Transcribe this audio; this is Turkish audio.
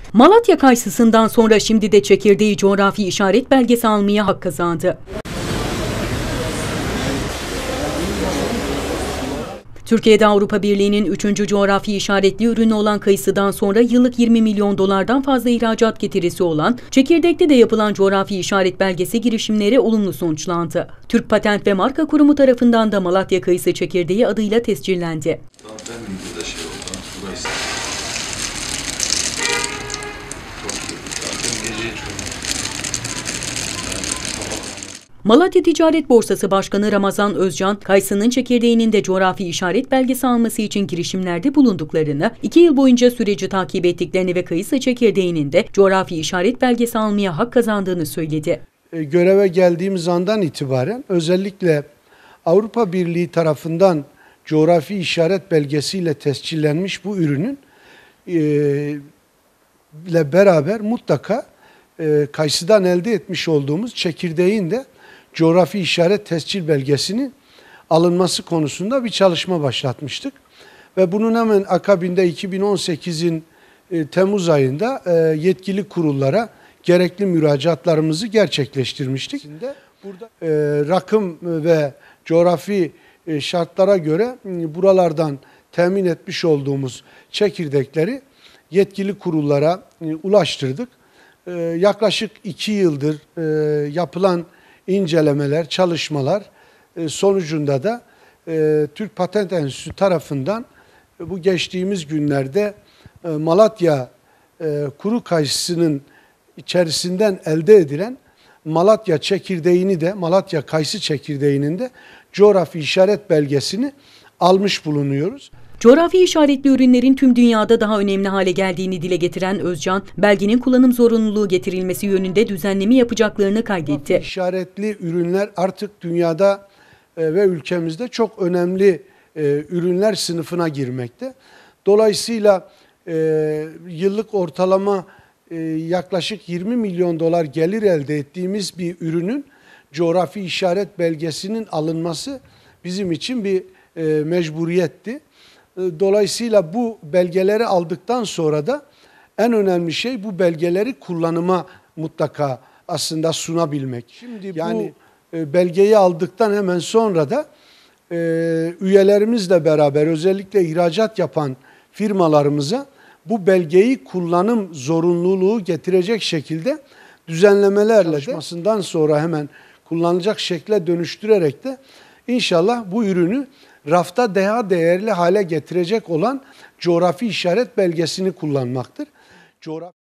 Malatya kayısısından sonra şimdi de çekirdeği coğrafi işaret belgesi almaya hak kazandı. Türkiye'de Avrupa Birliği'nin 3. coğrafi işaretli ürünü olan kayısıdan sonra yıllık 20 milyon dolardan fazla ihracat getirisi olan, çekirdekte de yapılan coğrafi işaret belgesi girişimleri olumlu sonuçlandı. Türk Patent ve Marka Kurumu tarafından da Malatya kayısı çekirdeği adıyla tescillendi. Malatya Ticaret Borsası Başkanı Ramazan Özcan, kayısının çekirdeğinin de coğrafi işaret belgesi alması için girişimlerde bulunduklarını, 2 yıl boyunca süreci takip ettiklerini ve kayısı çekirdeğinin de coğrafi işaret belgesi almaya hak kazandığını söyledi. Göreve geldiğimiz andan itibaren özellikle Avrupa Birliği tarafından coğrafi işaret belgesiyle tescillenmiş bu ürünün ile beraber mutlaka kayısıdan elde etmiş olduğumuz çekirdeğin de coğrafi işaret tescil belgesinin alınması konusunda bir çalışma başlatmıştık. Ve bunun hemen akabinde 2018'in Temmuz ayında yetkili kurullara gerekli müracaatlarımızı gerçekleştirmiştik. Burada rakım ve coğrafi şartlara göre buralardan temin etmiş olduğumuz çekirdekleri yetkili kurullara ulaştırdık. Yaklaşık 2 yıldır yapılan incelemeler, çalışmalar sonucunda da Türk Patent Enstitüsü tarafından bu geçtiğimiz günlerde Malatya kuru kayısının içerisinden elde edilen Malatya çekirdeğini de, Malatya kayısı çekirdeğinin de coğrafi işaret belgesini almış bulunuyoruz. Coğrafi işaretli ürünlerin tüm dünyada daha önemli hale geldiğini dile getiren Özcan, belgenin kullanım zorunluluğu getirilmesi yönünde düzenleme yapacaklarını kaydetti. Coğrafi işaretli ürünler artık dünyada ve ülkemizde çok önemli ürünler sınıfına girmekte. Dolayısıyla yıllık ortalama yaklaşık 20 milyon dolar gelir elde ettiğimiz bir ürünün coğrafi işaret belgesinin alınması bizim için bir mecburiyetti. Dolayısıyla bu belgeleri aldıktan sonra da en önemli şey bu belgeleri kullanıma mutlaka aslında sunabilmek. Şimdi yani bu belgeyi aldıktan hemen sonra da üyelerimizle beraber özellikle ihracat yapan firmalarımıza bu belgeyi kullanım zorunluluğu getirecek şekilde düzenlemelerle çalışmasından sonra hemen kullanılacak şekle dönüştürerek de inşallah bu ürünü rafta daha değerli hale getirecek olan coğrafi işaret belgesini kullanmaktır.